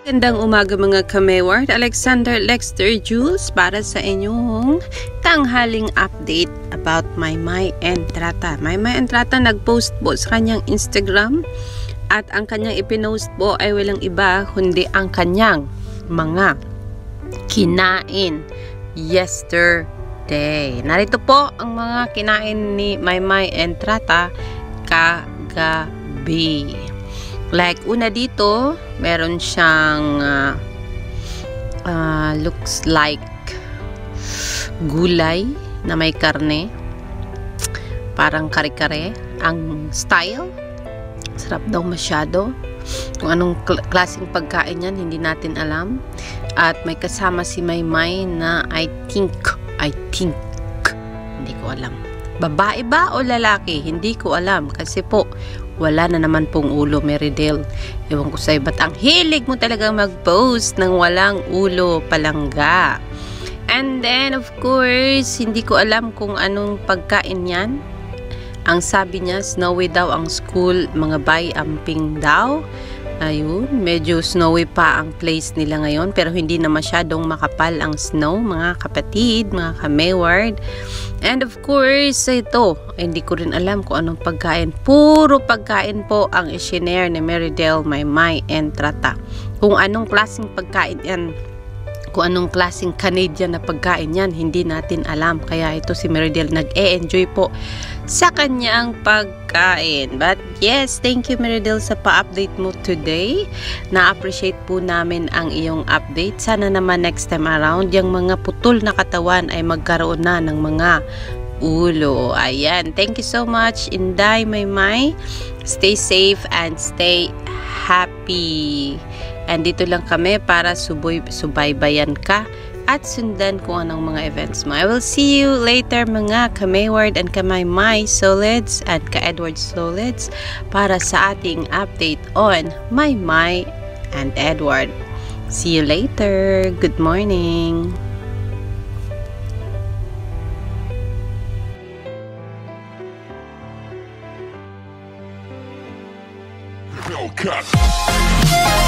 Gandang umaga mga kameward, Alexander Lexter Jules para sa inyong tanghaling update about Maymay Entrata. Maymay Entrata nag-post po sa kanyang Instagram at ang kanyang ipinost po ay walang iba kundi ang kanyang mga kinain yesterday. Narito po ang mga kinain ni Maymay Entrata kagabi. Like, una dito, meron siyang looks like gulay na may karne. Parang kare-kare. Ang style, sarap daw masyado. Kung anong klaseng pagkain yan, hindi natin alam. At may kasama si Maymay na I think, hindi ko alam. Babae ba o lalaki? Hindi ko alam. Kasi po, wala na naman pong ulo, Meridel. Ewan ko sa'yo, ba't ang hilig mo talagang mag-post ng walang ulo, palangga? And then, of course, hindi ko alam kung anong pagkain yan. Ang sabi niya, snowy daw ang school, mga bay amping daw. Ayun, medyo snowy pa ang place nila ngayon, pero hindi na masyadong makapal ang snow, mga kapatid, mga kameward. And of course, ito, hindi ko rin alam kung anong pagkain. Puro pagkain po ang isinare ni Meridel Maymay Entrata. Kung anong klaseng pagkain yan, kung anong klaseng Canadian na pagkain yan, hindi natin alam. Kaya ito si Meridel nag-e-enjoy po sa kanyang pagkain. But yes, thank you Meridel sa pa-update mo today. Na-appreciate po namin ang iyong update. Sana naman next time around, yung mga putol na katawan ay magkaroon na ng mga ulo. Ayan, thank you so much Inday Maymay. Stay safe and stay happy. And dito lang kami para subaybayan ka at sundan kung anong mga events mo. I will see you later mga ka-Mayward and ka-Maymay Solids and ka-Edward Solids para sa ating update on Maymay and Edward. See you later. Good morning. Cut.